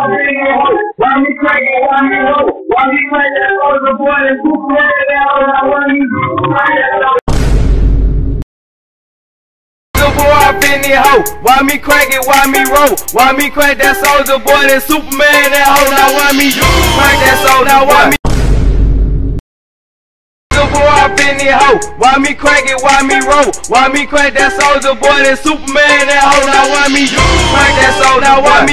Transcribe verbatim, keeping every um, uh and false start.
Why me crack it, why me roll? Why me crack that Soulja boy and Superman that hoe? Now why me up in the hoe? Why me crack it? Why me roll? Why me crack that Soulja boy, that Superman, that hoe? Now why me crack that Soulja? Now why me up in the hoe? Why me crack it? Why me roll? Why me crack that Soulja boy, that Superman, that hoe? Now why me crack that Soulja? Now why me